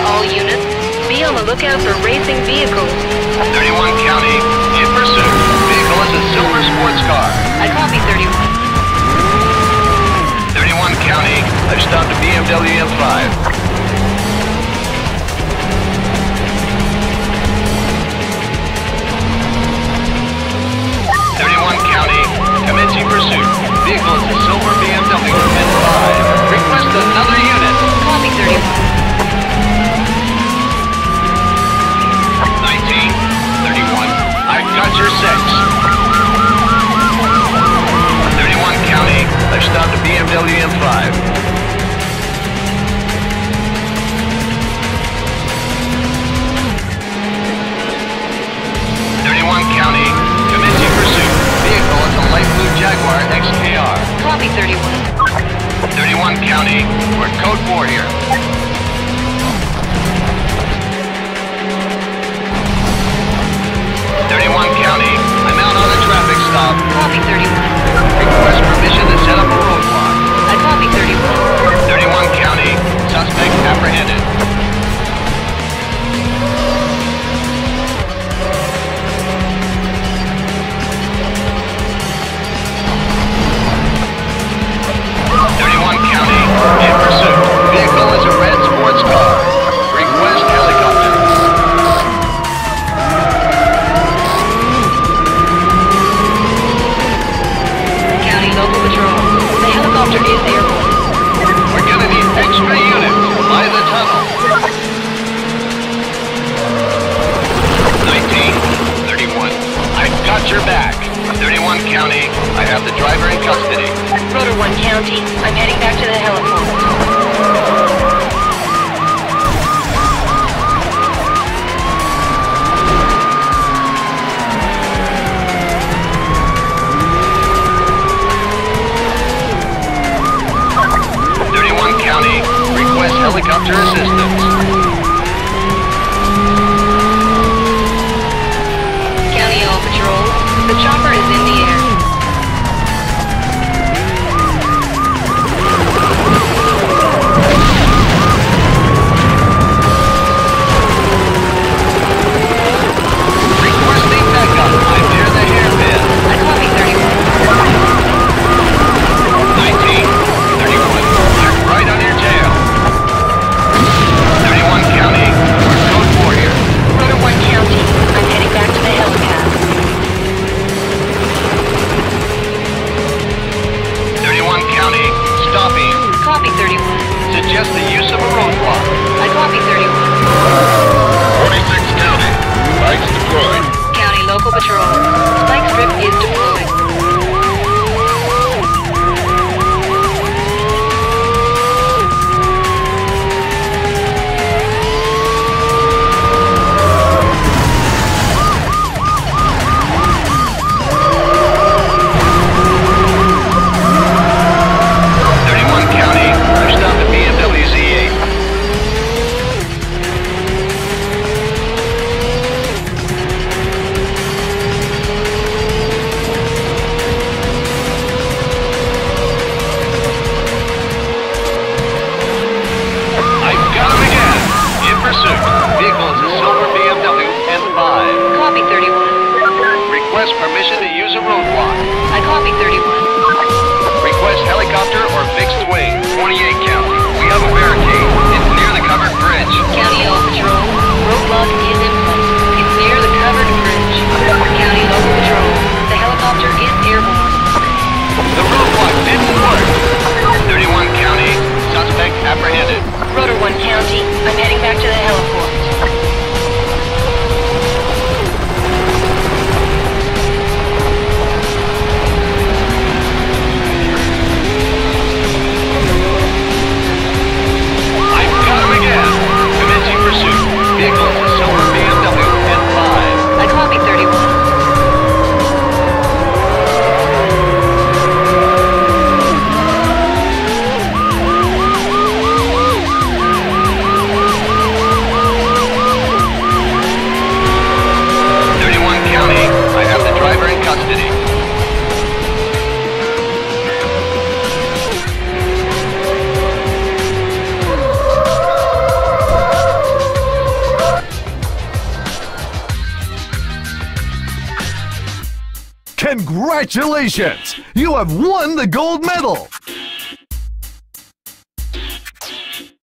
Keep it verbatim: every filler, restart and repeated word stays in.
All units, be on the lookout for racing vehicles. thirty-one County, in pursuit. Vehicle is a silver sports car. I copy thirty-one. thirty-one County, I've stopped a B M W M five. thirty-one County, commencing pursuit. Vehicle is a silver B M W M five. Request another unit. Copy thirty-one. nineteen, thirty-one, I've got your six. thirty-one County, I've stopped a B M W M five. thirty-one County, commencing pursuit. Vehicle is a light blue Jaguar X K R. Copy thirty-one. thirty-one County, we're code four here. thirty-one County, I'm out on a traffic stop. Copy thirty-one. Request permission to set up a roadblock. I copy thirty-one. thirty-one County, suspect apprehended. thirty-one County, in pursuit. Vehicle is a red sports car. Request helicopter. County Local Patrol. The helicopter is airborne. We're gonna need extra units by the tunnel. nineteen, thirty-one, I've got your back. thirty-one County, I have the driver in custody. Rotor one County. I'm heading back to the heliport. thirty-one County, request helicopter assistance. County All Patrol. The chopper is in the air. Requesting backup. I'm near the hairpin. I copy thirty-one. nineteen, thirty-one, I'm right on your tail. thirty-one County, we're code four here. Rotor one County. I'm heading back to the helipad. thirty-one County, stopping. Copy thirty-one. Suggest the use of a roadblock. I copy thirty-one. forty-six County, lights deployed. County Local Patrol. Spike strip is deployed. thirty-one County, I've stopped a B M W Z eight. Congratulations! You have won the gold medal!